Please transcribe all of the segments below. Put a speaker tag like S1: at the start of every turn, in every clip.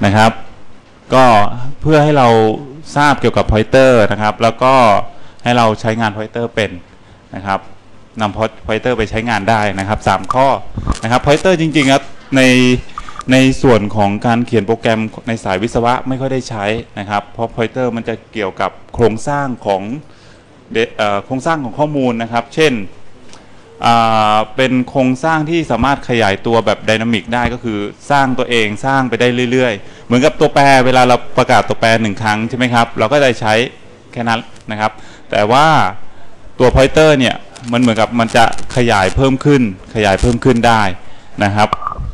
S1: นะครับก็เพื่อให้เราทราบเกี่ยวกับ pointer นะครับแล้วก็ให้เราใช้งาน pointer เป็นนะครับนำ pointer ไปใช้งานได้นะครับ3ข้อนะครับ pointer จริงๆครับในส่วนของการเขียนโปรแกรมในสายวิศวะไม่ค่อยได้ใช้นะครับเพราะ pointer มันจะเกี่ยวกับโครงสร้างของข้อมูลนะครับเช่นเป็นโครงสร้างที่สามารถขยายตัวแบบไดนามิกได้ก็คือสร้างตัวเองสร้างไปได้เรื่อยๆเหมือนกับตัวแปรเวลาเราประกาศตัวแปร1 ครั้งใช่ไหมครับเราก็จะใช้แค่นั้นนะครับแต่ว่าตัว pointer เนี่ยมันเหมือนกับมันจะขยายเพิ่มขึ้นได้นะครับ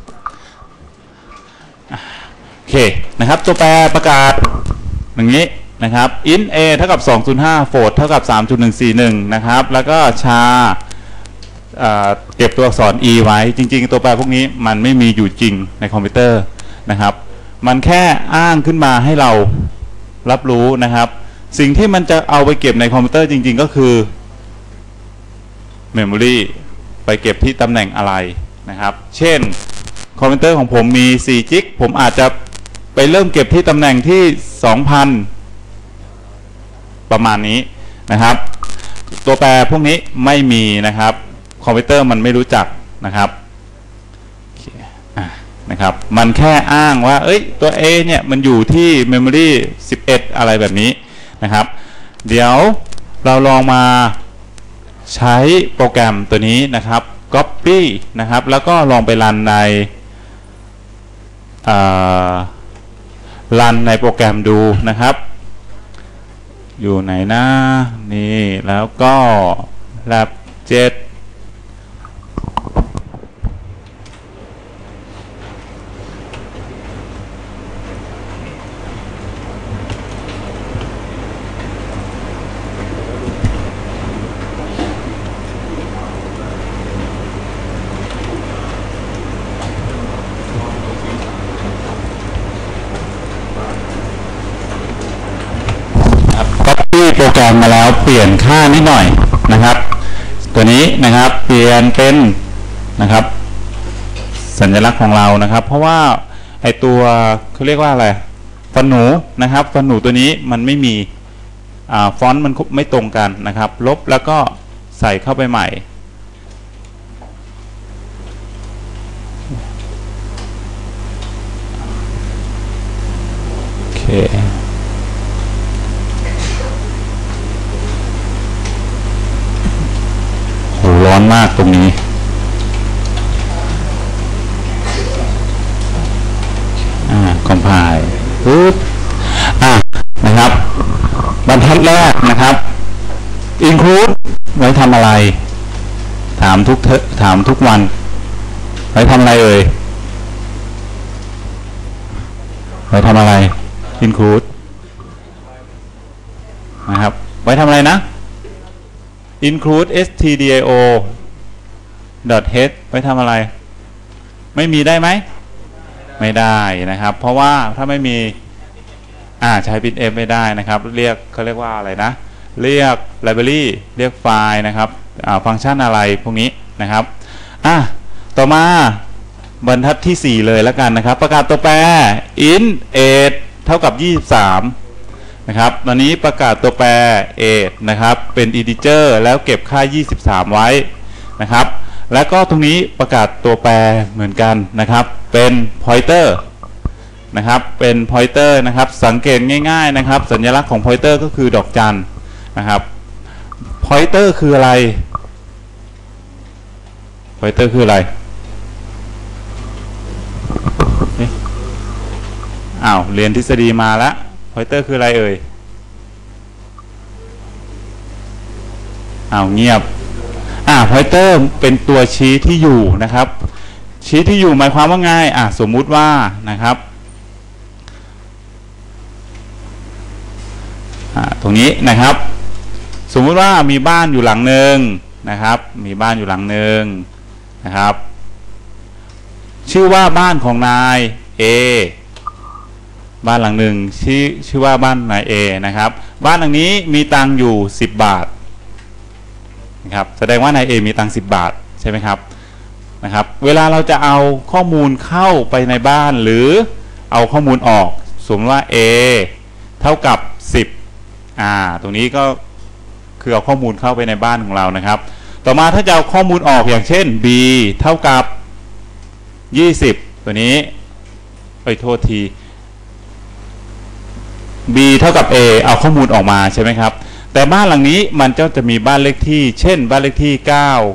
S1: โอเคนะครับตัวแปรประกาศอย่างนี้นะครับ int a เท่ากับ205 float เท่ากับ 3.141 นะครับแล้วก็ชาเก็บตัวอักษร e ไว้จริงๆตัวแปรพวกนี้มันไม่มีอยู่จริงในคอมพิวเตอร์นะครับมันแค่อ้างขึ้นมาให้เรารับรู้นะครับสิ่งที่มันจะเอาไปเก็บในคอมพิวเตอร์จริงๆก็คือ memory ไปเก็บที่ตำแหน่งอะไรนะครับเช่นคอมพิวเตอร์ของผมมี4 จิกผมอาจจะไปเริ่มเก็บที่ตำแหน่งที่ 2,000 ประมาณนี้นะครับตัวแปรพวกนี้ไม่มีนะครับคอมพิวเตอร์มันไม่รู้จักนะครับนะครับมันแค่อ้างว่าตัว A เนี่ยมันอยู่ที่ memory 11 อะไรแบบนี้นะครับเดี๋ยวเราลองมาใช้โปรแกรมตัวนี้นะครับ copy นะครับแล้วก็ลองไปรันในโปรแกรมดูนะครับอยู่ไหนนะนี่แล้วก็ lab 7โปรแกรมมาแล้วเปลี่ยนค่านิดหน่อยนะครับตัวนี้นะครับเปลี่ยนเป็นนะครับสัญลักษณ์ของเรานะครับเพราะว่าไอตัวเขาเรียกว่าอะไรฟันหนูนะครับฟันหนูตัวนี้มันไม่มีฟอนต์มันไม่ตรงกันนะครับลบแล้วก็ใส่เข้าไปใหม่โอเคร้อนมากตรงนี้คอมไพล์ปุ๊บนะครับบรรทัดแรกนะครับ include ไว้ทำอะไรถามทุกวันไว้ทำอะไรเอ่ยไว้ทำอะไร include นะครับไว้ทำอะไรนะinclude stdio .h ไว้ทำอะไรไม่มีได้ไหมไม่ได้นะครับเพราะว่าถ้าไม่มีใช้ printf ไม่ได้นะครับเขาเรียกว่าอะไรนะเรียก library เรียกไฟล์นะครับฟังก์ชันอะไรพวกนี้นะครับต่อมาบรรทัดที่4เลยแล้วกันนะครับประกาศตัวแปร int age เท่ากับ23นะครับตอนนี้ประกาศตัวแปร age นะครับเป็น integer แล้วเก็บค่า23ไว้นะครับแล้วก็ตรงนี้ประกาศตัวแปรเหมือนกันนะครับเป็น pointer นะครับเป็น pointer นะครับสังเกตง่ายๆนะครับสัญลักษณ์ของ pointer ก็คือดอกจันนะครับ pointer คืออะไร pointer คืออะไรเรียนทฤษฎีมาแล้ว pointer คืออะไรเอ่ยเงียบpointer เป็นตัวชี้ที่อยู่นะครับชี้ที่อยู่หมายความว่าไงสมมุติว่านะครับตรงนี้นะครับสมมุติว่ามีบ้านอยู่หลังหนึ่งนะครับมีบ้านอยู่หลังหนึ่งนะครับชื่อว่าบ้านของนาย A บ้านหลังหนึ่งชื่อว่าบ้านนาย A นะครับบ้านหลังนี้มีตังค์อยู่10 บาทนะครับแสดงว่านาย A มีตังค์10 บาทใช่ไหมครับนะครับเวลาเราจะเอาข้อมูลเข้าไปในบ้านหรือเอาข้อมูลออกสมมติว่า a เท่ากับ10ตรงนี้ก็คือเอาข้อมูลเข้าไปในบ้านของเรานะครับต่อมาถ้าจะเอาข้อมูลออกอย่างเช่น b เท่ากับ20ตัวนี้โทษที b เท่ากับ a เอาข้อมูลออกมาใช่ไหมครับแต่บ้านหลังนี้มันจะมีบ้านเลขที่เช่นบ้านเลขที่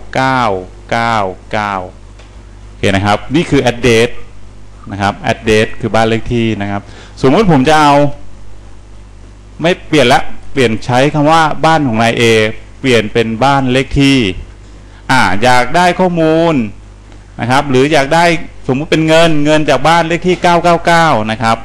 S1: 9999โอเคนะครับนี่คือ address นะครับ address คือบ้านเลขที่นะครับสมมติผมจะเอาไม่เปลี่ยนละเปลี่ยนใช้คำว่าบ้านของนาย A เปลี่ยนเป็นบ้านเลขที่อยากได้ข้อมูลนะครับหรืออยากได้สมมุติเป็นเงินจากบ้านเลขที่999นะครับ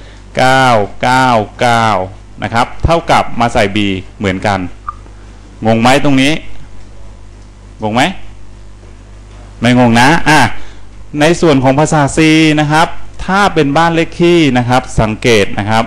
S1: 999นะครับเท่ากับมาใส่ B เหมือนกันงงไหมตรงนี้งงไหมไม่งงนะในส่วนของภาษา C นะครับถ้าเป็นบ้านเลขที่นะครับสังเกตนะครับ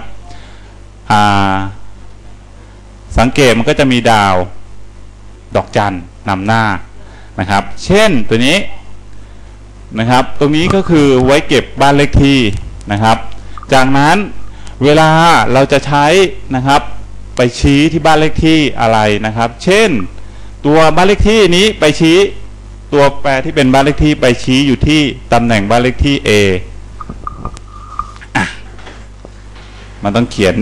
S1: สังเกตมันก็จะมีดาวดอกจันนำหน้านะครับเช่นตัวนี้นะครับตรงนี้ก็คือไว้เก็บบ้านเลขที่นะครับจากนั้นเวลาเราจะใช้นะครับไปชี้ที่บ้านเลขที่อะไรนะครับเช่นตัวบ้านเลขที่นี้ไปชี้ตัวแปรที่เป็นบ้านเลขที่ไปชี้อยู่ที่ตำแหน่งบ้านเลขที่ A มันต้องเขียน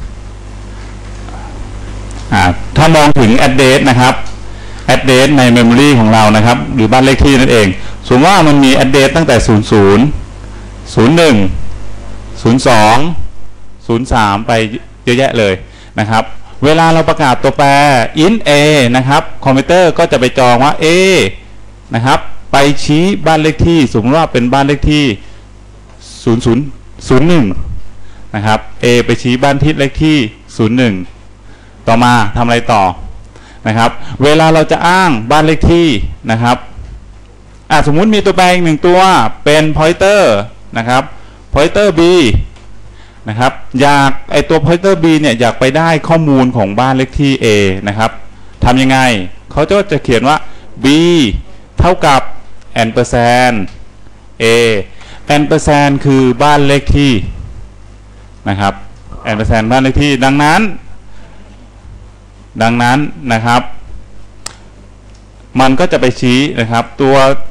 S1: ถ้ามองถึง address นะครับ address ใน memory ของเรานะครับหรือบ้านเลขที่นั่นเองสมมติว่ามันมี address ตั้งแต่00 01 02 03ไปเยอะแยะเลยนะครับเวลาเราประกาศตัวแปร int a นะครับคอมพิวเตอร์ก็จะไปจองว่า a นะครับไปชี้บ้านเลขที่สมมติว่าเป็นบ้านเลขที่0001นะครับ a ไปชี้บ้านที่เลขที่01ต่อมาทำอะไรต่อนะครับเวลาเราจะอ้างบ้านเลขที่นะครับสมมุติมีตัวแปรอีกหนึ่งตัวเป็น pointer นะครับ pointer b นะครับอยากตัว pointer b เนี่ยอยากไปได้ข้อมูลของบ้านเลขที่ a นะครับทำยังไงเขาจะเขียนว่า b เท่ากับ ampersand a ampersand คือบ้านเลขที่นะครับ ampersand บ้านเลขที่ดังนั้นนะครับมันก็จะไปชี้นะครับตัว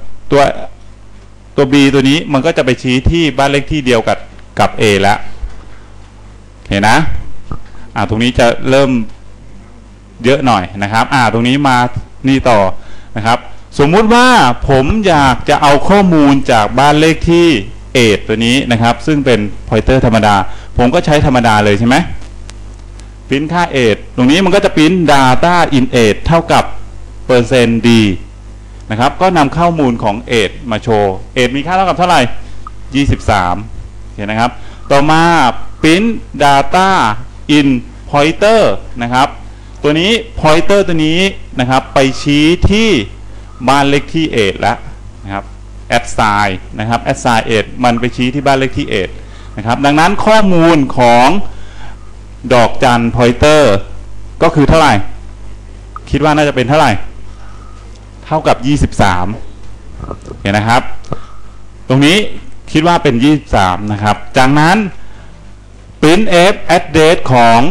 S1: b ตัวนี้มันก็จะไปชี้ที่บ้านเลขที่เดียวกับ a แล้วเห็นนะตรงนี้จะเริ่มเยอะหน่อยนะครับตรงนี้มานี่ต่อนะครับสมมุติว่าผมอยากจะเอาข้อมูลจากบ้านเลขที่ 8ตัวนี้นะครับซึ่งเป็น pointer ธรรมดาผมก็ใช้ธรรมดาเลยใช่ไหมพิมพ์ค่า 8ตรงนี้มันก็จะพิมพ์ data in 8เท่ากับ%d นะครับก็นำข้อมูลของ 8มาโชว์ 8มีค่าเท่ากับเท่าไหร่23เห็นนะครับต่อมาพิมพ์ data in pointer นะครับตัวนี้ pointer ตัวนี้นะครับไปชี้ที่บ้านเลขที่ 8แล้วนะครับ assign นะครับ assign 8มันไปชี้ที่บ้านเลขที่ 8นะครับดังนั้นข้อมูลของดอกจัน pointer ก็คือเท่าไหร่คิดว่าน่าจะเป็นเท่าไหร่เท่ากับ23เห็นนะครับตรงนี้คิดว่าเป็น23นะครับจากนั้น print f address ของ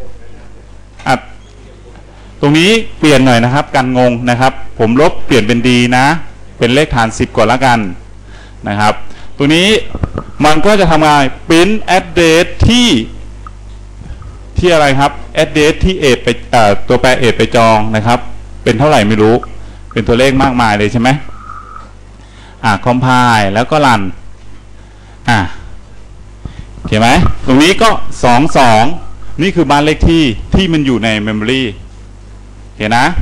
S1: ตรงนี้เปลี่ยนหน่อยนะครับกันงงนะครับผมลบเปลี่ยนเป็น d นะเป็นเลขฐาน10ก่อนละกันนะครับตัวนี้มันก็จะทำงาน print address ที่อะไรครับ address ที่เอทไปตัวแปรเอทไปจองนะครับเป็นเท่าไหร่ไม่รู้เป็นตัวเลขมากมายเลยใช่ไหมcompile แล้วก็รันเห็นไหมตรงนี้ก็22นี่คือบ้านเลขที่มันอยู่ใน memory เห็นนะ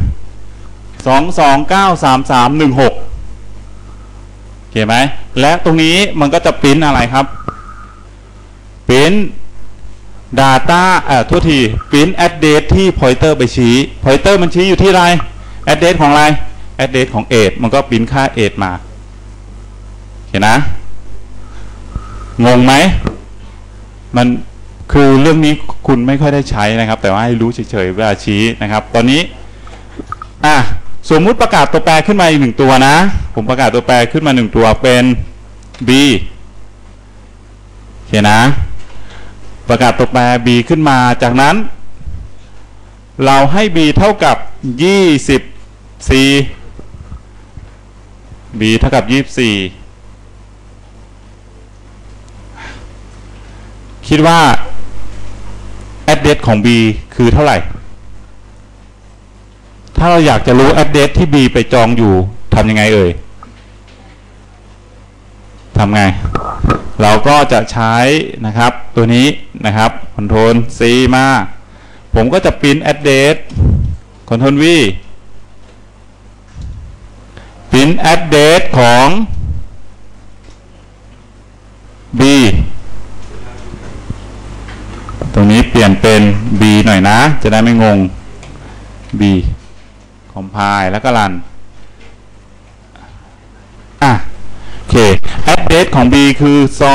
S1: 2293316เห็นไหมและตรงนี้มันก็จะปริ้นอะไรครับปริ้น data โทษทีปริ้น address ที่ pointer ไปชี้ pointer มันชี้อยู่ที่อะไร address ของอะไร address ของ 8มันก็ปริ้นค่า 8มาเห็นนะงงไหมมันคือเรื่องนี้คุณไม่ค่อยได้ใช้นะครับแต่ว่าให้รู้เฉยๆเวลาชี้นะครับตอนนี้สมมุติประกาศตัวแปรขึ้นมาอีก1ตัวนะผมประกาศตัวแปรขึ้นมา1ตัวเป็น b โอเคโอเคนะประกาศตัวแปร b ขึ้นมาจากนั้นเราให้ b เท่ากับ24 b เท่ากับ24คิดว่า address ของ b คือเท่าไหร่ถ้าเราอยากจะรู้ address ที่ b ไปจองอยู่ทำยังไงเอ่ยทำไงเราก็จะใช้นะครับตัวนี้นะครับ Ctrl C มาผมก็จะ print address Ctrl V print address ของ b ตรงนี้เปลี่ยนเป็น b หน่อยนะจะได้ไม่งง b compile แล้วก็รันโอเค address ของ b คือ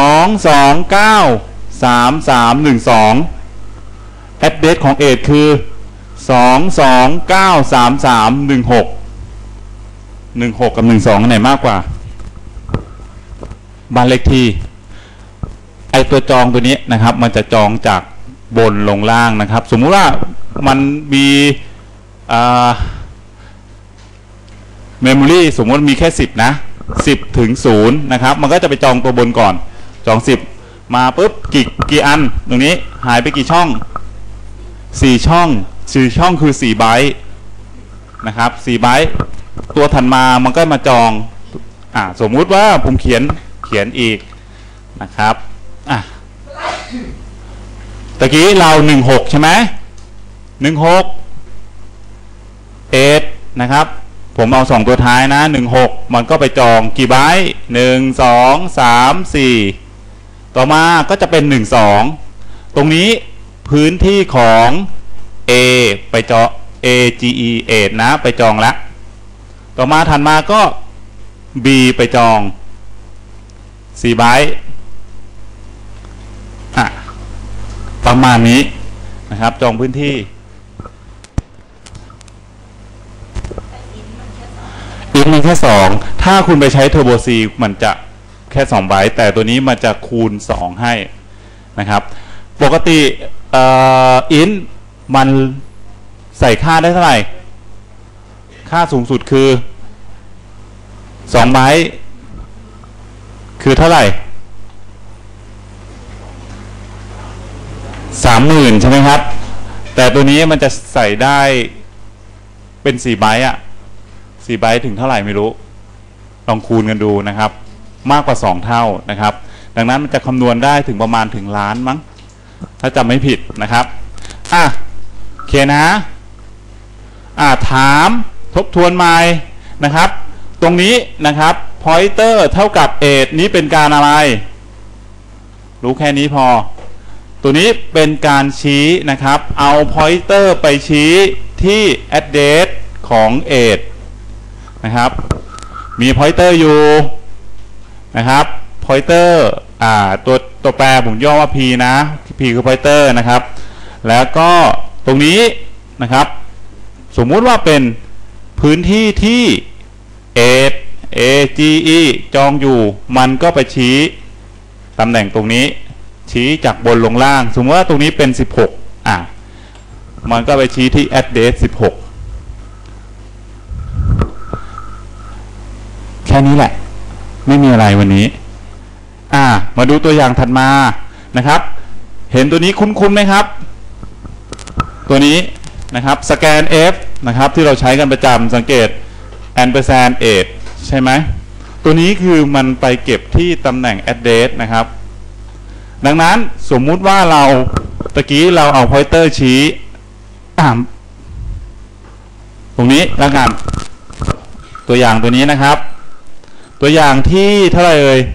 S1: 2293312 address ของ a คือ2293316 16กับ12อันไหนมากกว่าบ้านเลขที่ไอตัวจองตัวนี้นะครับมันจะจองจากบนลงล่างนะครับสมมุติว่ามันมีmemory สมมติมีแค่10นะ10 ถึง 0นะครับมันก็จะไปจองตัวบนก่อนจอง10มาปุ๊บกี่อันตรงนี้หายไปกี่ช่อง4ช่องคือ4ไบต์นะครับ4ไบต์ตัวถัดมามันก็มาจองสมมุติว่าผมเขียนอีกนะครับตะกี้เรา16ใช่ไหม16 8นะครับผมเอา2ตัวท้ายนะ16มันก็ไปจองกี่ไบต์1 2 3 4ต่อมาก็จะเป็น12ตรงนี้พื้นที่ของ A ไปจอง AGE 8นะไปจองแล้วต่อมาถัดมาก็ B ไปจอง4ไบต์ประมาณนี้นะครับจองพื้นที่อินมันแค่2ถ้าคุณไปใช้เทอร์โบซีมันจะแค่2ไบต์แต่ตัวนี้มันจะคูณ2ให้นะครับปกติอินมันใส่ค่าได้เท่าไหร่ค่าสูงสุดคือ2ไบต์คือเท่าไหร่30,000ใช่ไหมครับแต่ตัวนี้มันจะใส่ได้เป็น4ไบต์4ไบต์ถึงเท่าไหร่ไม่รู้ลองคูณกันดูนะครับมากกว่า2เท่านะครับดังนั้นมันจะคำนวณได้ถึงประมาณถึงล้านมั้งถ้าจำไม่ผิดนะครับโอเคนะถามทบทวนใหม่นะครับตรงนี้นะครับ pointer เท่ากับ 8นี้เป็นการอะไรรู้แค่นี้พอตัวนี้เป็นการชี้นะครับเอา pointer ไปชี้ที่ address ของ 8นะครับมี pointer อยู่นะครับ pointer ตัวแปรผมย่อว่า p นะ p คือ pointer นะครับแล้วก็ตรงนี้นะครับสมมุติว่าเป็นพื้นที่ที่ AGE จองอยู่มันก็ไปชี้ตำแหน่งตรงนี้ชี้จากบนลงล่างสมมติว่าตรงนี้เป็น16มันก็ไปชี้ที่ address 16แค่นี้แหละไม่มีอะไรวันนี้มาดูตัวอย่างถัดมานะครับเห็นตัวนี้คุ้นๆไหมครับตัวนี้นะครับสแกน F นะครับที่เราใช้กันประจำสังเกต ampersand 8ใช่ไหมตัวนี้คือมันไปเก็บที่ตำแหน่ง address นะครับดังนั้นสมมุติว่าเราตะกี้เราเอา pointer ชี้ตรงนี้แล้วกันตัวอย่างตัวนี้นะครับตัวอย่างที่เท่าไหร่เอ่ย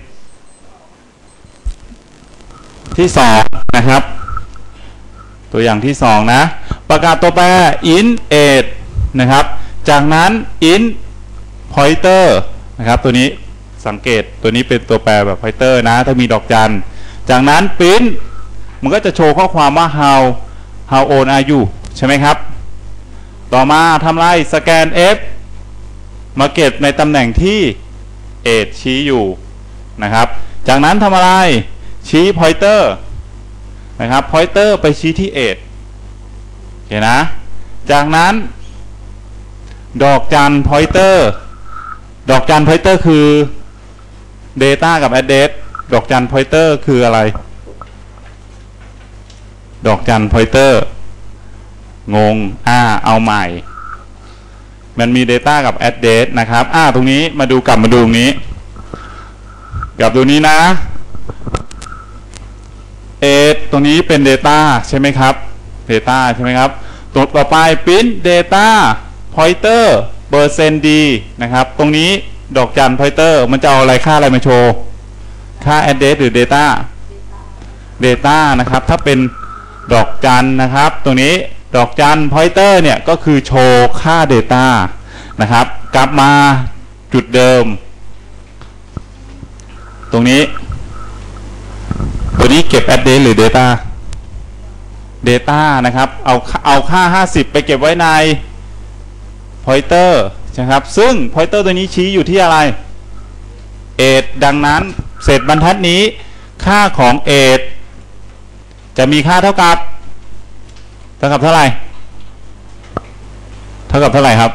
S1: ที่2นะครับตัวอย่างที่2นะประกาศตัวแปร int 8นะครับจากนั้น int pointer นะครับตัวนี้สังเกตตัวนี้เป็นตัวแปรแบบ pointer นะถ้ามีดอกจันจากนั้น print มันก็จะโชว์ข้อความว่า how old are you ใช่ไหมครับต่อมาทำไรสแกน F มาเก็บในตำแหน่งที่ 8ชี้อยู่นะครับจากนั้นทำอะไรชี้ pointer นะครับ pointer ไปชี้ที่ age โอเคนะจากนั้นดอกจัน pointer ดอกจัน pointer คือ data กับ address ดอกจัน pointer คืออะไรดอกจัน pointer งงเอาใหม่มันมี data กับ address นะครับตรงนี้มาดูกลับมาดูตรงนี้กับตัวนี้นะ ตรงนี้เป็น data ใช่ไหมครับ data ใช่ไหมครับตัวต่อไป print data pointer %d นะครับตรงนี้ดอกจัน pointer มันจะเอาอะไรค่าอะไรมาโชว์ค่า address หรือ data นะครับถ้าเป็นดอกจันนะครับตรงนี้ดอกจัน pointer เนี่ยก็คือโชว์ค่า data นะครับกลับมาจุดเดิมตรงนี้ตัวนี้เก็บ address หรือ data นะครับเอาค่า50ไปเก็บไว้ใน pointer นะครับซึ่ง pointer ตัวนี้ชี้อยู่ที่อะไร age ดังนั้นเศษบรรทัดนี้ค่าของ age จะมีค่าเท่ากับเท่าไหร่เท่ากับเท่าไหร่ครับ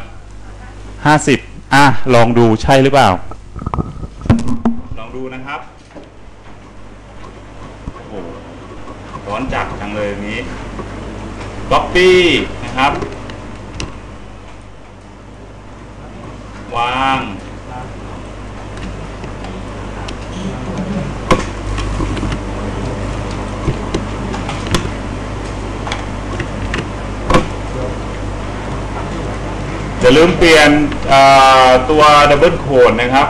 S1: 50ลองดูใช่หรือเปล่าลองดูนะครับโอ้ร้อนจัดจังเลยนี้ copy นะครับวางอย่าลืมเปลี่ยนตัวดับเบิลโค้ดนะครับ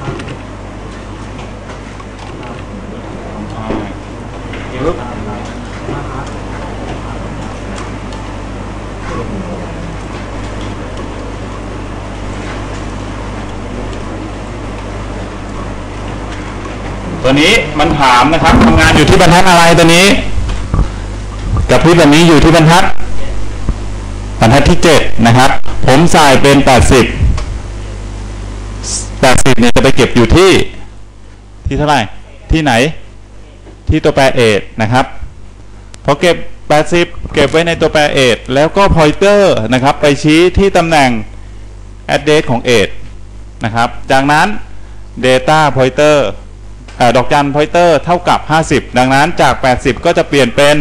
S1: ตัวนี้มันถามนะครับทำงานอยู่ที่บรรทัดอะไรตัวนี้กับพี่แบบนี้อยู่ที่บรรทัดที่7นะครับผมใส่เป็น80เนี่ยจะไปเก็บอยู่ที่เท่าไหร่ที่ไหนที่ตัวแปร age นะครับพอเก็บ80เก็บไว้ในตัวแปร age แล้วก็ pointer นะครับไปชี้ที่ตำแหน่ง address ของ age นะครับจากนั้น data pointerดอกจัน pointer เท่ากับ50ดังนั้นจาก80ก็จะเปลี่ยนเป็น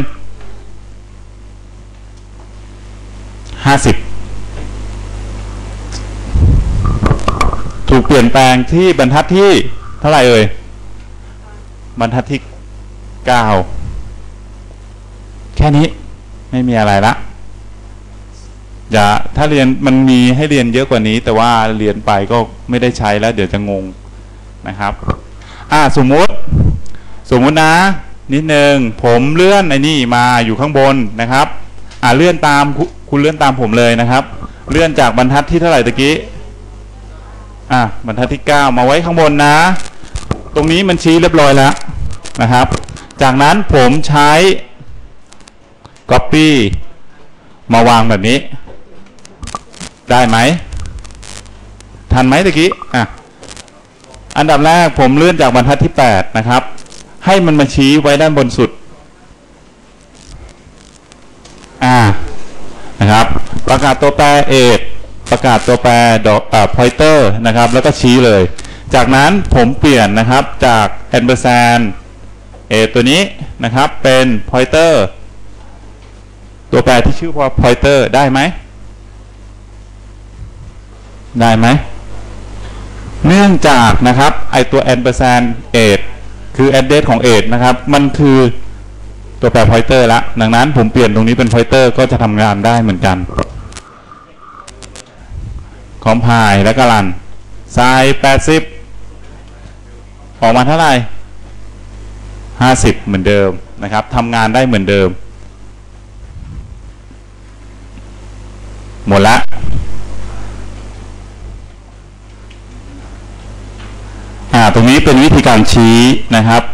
S1: 50ถูกเปลี่ยนแปลงที่บรรทัดที่เท่าไหร่บรรทัดที่9แค่นี้ไม่มีอะไรละถ้าเรียนมันมีให้เรียนเยอะกว่านี้แต่ว่าเรียนไปก็ไม่ได้ใช้แล้วเดี๋ยวจะงงนะครับสมมุตินะนิดนึงผมเลื่อนไอ้นี่มาอยู่ข้างบนนะครับเลื่อนตามคุณเลื่อนตามผมเลยนะครับเลื่อนจากบรรทัดที่เท่าไหร่ตะกี้บรรทัดที่9มาไว้ข้างบนนะตรงนี้มันชี้เรียบร้อยแล้วนะครับจากนั้นผมใช้ copy มาวางแบบนี้ได้ไหมทันไหมตะกี้อันดับแรกผมเลื่อนจากบรรทัดที่8นะครับให้มันมาชี้ไว้ด้านบนสุดนะครับประกาศตัวแปร age ประกาศตัวแปรpointer นะครับแล้วก็ชี้เลยจากนั้นผมเปลี่ยนนะครับจาก ampersand age ตัวนี้นะครับเป็น pointer ตัวแปรที่ชื่อว่า pointer ได้ไหมเนื่องจากนะครับไอตัว ampersand age คือ address ของ age นะครับมันคือตัวแปร pointer ละดังนั้นผมเปลี่ยนตรงนี้เป็น pointer ก็จะทำงานได้เหมือนกันcompile แล้วก็รันใส่80ออกมาเท่าไหร่50เหมือนเดิมนะครับทำงานได้เหมือนเดิมหมดละตรงนี้เป็นวิธีการชี้นะครับ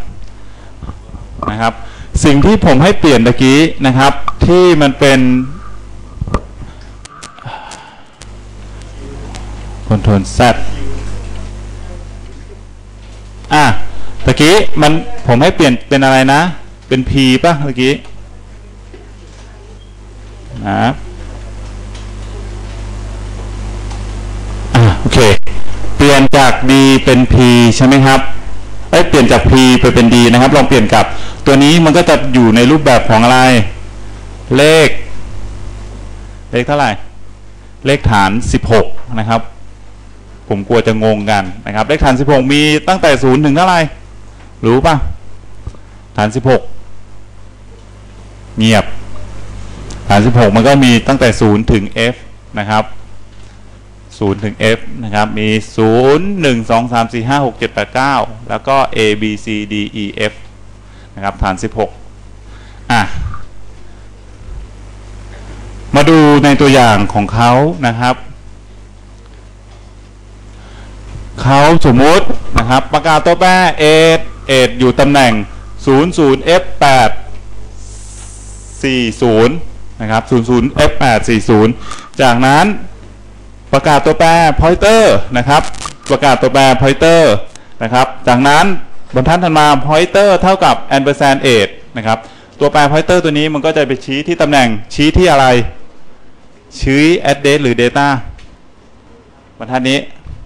S1: สิ่งที่ผมให้เปลี่ยนเมื่อกี้นะครับที่มันเป็นCtrl Z ตะกี้มันผมให้เปลี่ยนเป็นอะไรนะเป็น P ป่ะตะกี้นะโอเคเปลี่ยนจาก D เป็น P ใช่ไหมครับเปลี่ยนจาก P ไปเป็น D นะครับลองเปลี่ยนกับตัวนี้มันก็จะอยู่ในรูปแบบของอะไรเลขเท่าไหร่เลขฐาน16นะครับผมกลัวจะงงกันนะครับเลขฐาน16มีตั้งแต่0ถึงเท่าไหร่รู้ป่ะฐาน16เงียบฐาน16มันก็มีตั้งแต่0ถึง F นะครับ0ถึง F นะครับมี0 1 2 3 4 5 6 7 8 9แล้วก็ A B C D E F นะครับฐาน16มาดูในตัวอย่างของเขานะครับเขาสมมุตินะครับประกาศตัวแปร A อยู่ตำแหน่ง00 F8 40นะครับ00 F8 40จากนั้นประกาศตัวแปร pointer นะครับประกาศตัวแปร pointer นะครับจากนั้นบรรทัดถัดมา pointer เท่ากับ ampersand 8นะครับตัวแปร pointer ตัวนี้มันก็จะไปชี้ที่ตำแหน่งชี้ที่อะไรชี้ address หรือ data บรรทัดนี้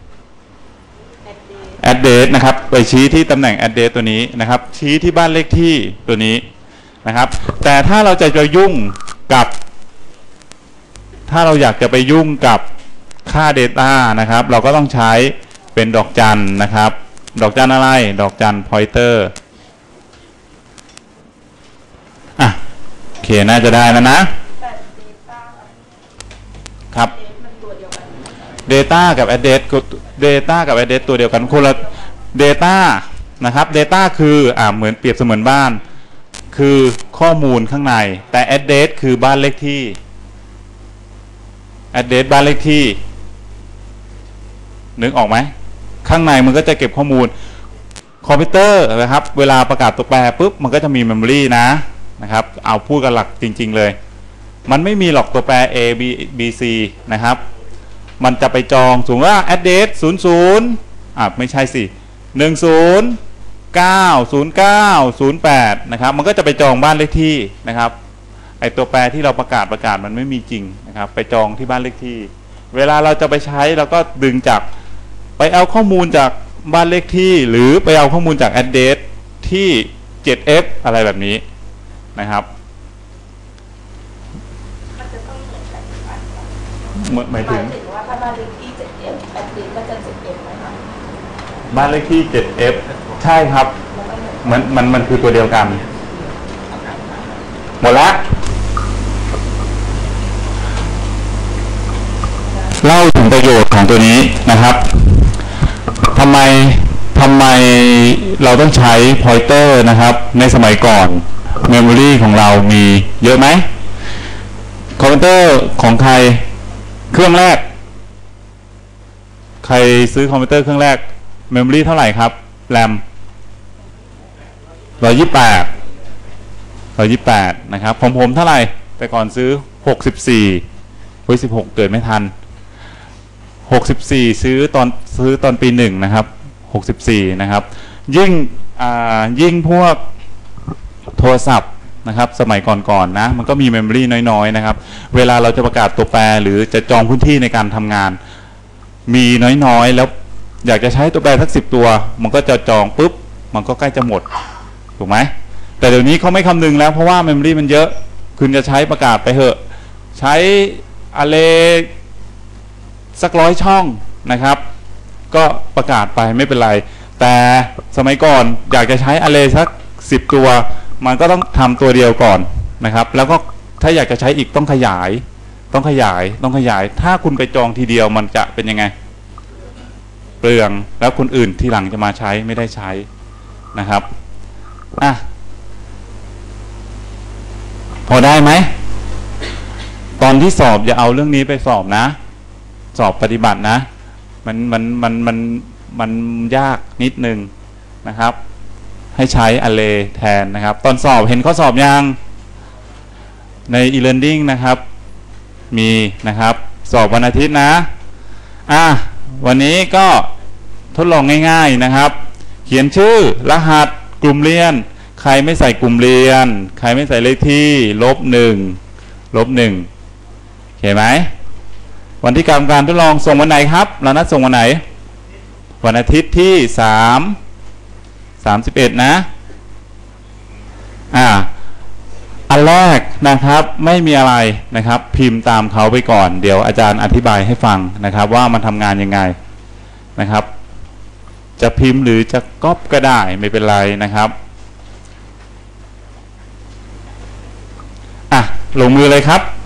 S1: address นะครับไปชี้ที่ตำแหน่ง address ตัวนี้นะครับชี้ที่บ้านเลขที่ตัวนี้นะครับแต่ถ้าเราจะยุ่งกับถ้าเราอยากจะไปยุ่งกับค่า data นะครับเราก็ต้องใช้เป็นดอกจันนะครับดอกจันอะไรดอกจัน pointer โอเคน่าจะได้แล้วนะครับ data กับ address data กับ address ตัวเดียวกันคนละ data นะครับ data คือเหมือนเปรียบเสมือนบ้านคือข้อมูลข้างในแต่ address คือบ้านเลขที่ address บ้านเลขที่นึกออกไหมข้างในมันก็จะเก็บข้อมูลคอมพิวเตอร์นะครับเวลาประกาศตัวแปรปุ๊บมันก็จะมี memory นะครับเอาพูดกันหลักจริงๆเลยมันไม่มีหรอกตัวแปร A B C นะครับมันจะไปจองสมมติว่า address 00ไม่ใช่สิ10 9 0 9 0 8นะครับมันก็จะไปจองบ้านเลขที่นะครับไอตัวแปรที่เราประกาศมันไม่มีจริงนะครับไปจองที่บ้านเลขที่เวลาเราจะไปใช้เราก็ดึงจากไปเอาข้อมูลจากบ้านเลขที่หรือไปเอาข้อมูลจาก address ที่ 7F อะไรแบบนี้นะครับมันจะต้องเหมือนกันหมายถึงว่าถ้าบ้านเลขที่ 7F address ก็จะ 7F ไหมคะบ้านเลขที่ 7F ใช่ครับมันคือตัวเดียวกันหมดแล้วเล่าถึงประโยชน์ของตัวนี้นะครับทำไมเราต้องใช้ pointer นะครับในสมัยก่อน memory ของเรามีเยอะไหมคอมพิวเตอร์ของใครเครื่องแรกใครซื้อคอมพิวเตอร์เครื่องแรก memory เท่าไหร่ครับ RAM 128นะครับผมเท่าไหร่แต่ก่อนซื้อ64 16เกิดไม่ทัน64ซื้อตอนปี1นะครับ64นะครับยิ่งพวกโทรศัพท์นะครับสมัยก่อนนะมันก็มีเมมโมรีน้อยๆนะครับเวลาเราจะประกาศตัวแปรหรือจะจองพื้นที่ในการทำงานมีน้อยๆแล้วอยากจะใช้ตัวแปรสัก10ตัวมันก็จะจองปุ๊บมันก็ใกล้จะหมดถูกไหมแต่เดี๋ยวนี้เขาไม่คำนึงแล้วเพราะว่าเมมโมรีมันเยอะคุณจะใช้ประกาศไปเหอะใช้อะไรสัก100 ช่องนะครับก็ประกาศไปไม่เป็นไรแต่สมัยก่อนอยากจะใช้อะไรสัก10ตัวมันก็ต้องทำตัวเดียวก่อนนะครับแล้วก็ถ้าอยากจะใช้อีกต้องขยายถ้าคุณไปจองทีเดียวมันจะเป็นยังไงเปลืองแล้วคนอื่นที่หลังจะมาใช้ไม่ได้ใช้นะครับพอได้ไหมตอนที่สอบอย่าเอาเรื่องนี้ไปสอบนะสอบปฏิบัตินะมันยากนิดนึงนะครับให้ใช้ array แทนนะครับตอนสอบเห็นข้อสอบยังใน e-learning นะครับมีนะครับสอบวันอาทิตย์นะวันนี้ก็ทดลองง่ายๆนะครับเขียนชื่อรหัสกลุ่มเรียนใครไม่ใส่กลุ่มเรียนใครไม่ใส่เลขที่-1เห็นไหมวันที่การทดลองส่งวันไหนครับเรานัดส่งวันไหนวันอาทิตย์ที่31นะอันแรกนะครับไม่มีอะไรนะครับพิมพ์ตามเขาไปก่อนเดี๋ยวอาจารย์อธิบายให้ฟังนะครับว่ามันทำงานยังไงนะครับจะพิมพ์หรือจะก๊อปก็ได้ไม่เป็นไรนะครับลงมือเลยครับ